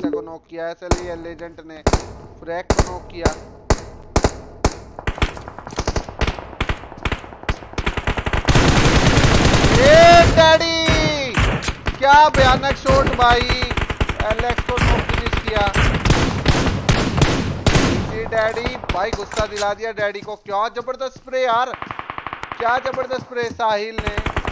बंदे को नॉक किया है। चलिए लेजेंड ने फ्रैक को नॉक किया। डैडी क्या भयानक शॉट भाई, एलेक्स को नॉक फिनिश किया। डैडी भाई गुस्सा दिला दिया डैडी को। क्या जबरदस्त स्प्रे यार, क्या जबरदस्त स्प्रे साहिल ने।